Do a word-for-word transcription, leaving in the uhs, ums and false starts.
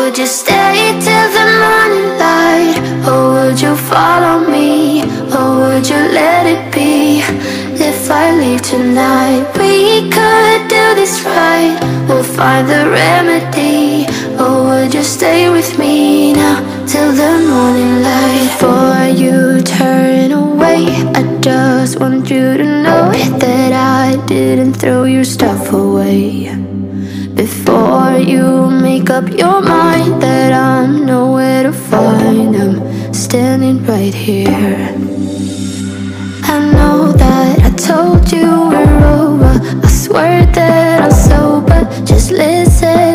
would you stay till the morning light? Or would you follow me? Or would you let it be? If I leave tonight, we could do this right. We'll find the remedy. Or would you stay with me now till the morning light? Before you turn away, I just want you to know that I didn't throw your stuff away. Before you make up your mind that I'm nowhere to find, I'm standing right here. I know that I told you we're over, I swear that I'm sober, just listen.